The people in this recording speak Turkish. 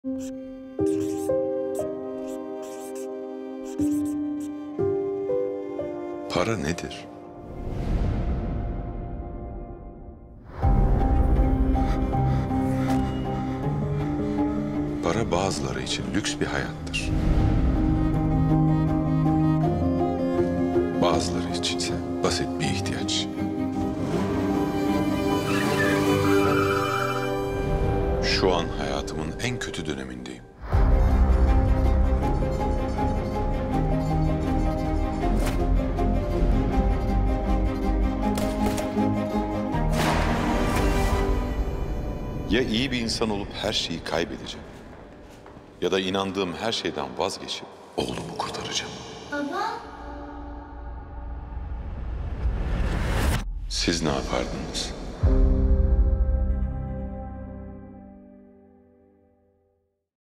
Para nedir? Para bazıları için lüks bir hayattır. Bazıları içinse basit bir ihtiyaç. Şu an hayatımın en kötü dönemindeyim. Ya iyi bir insan olup her şeyi kaybedeceğim, ya da inandığım her şeyden vazgeçip oğlumu kurtaracağım. Baba. Siz ne yapardınız?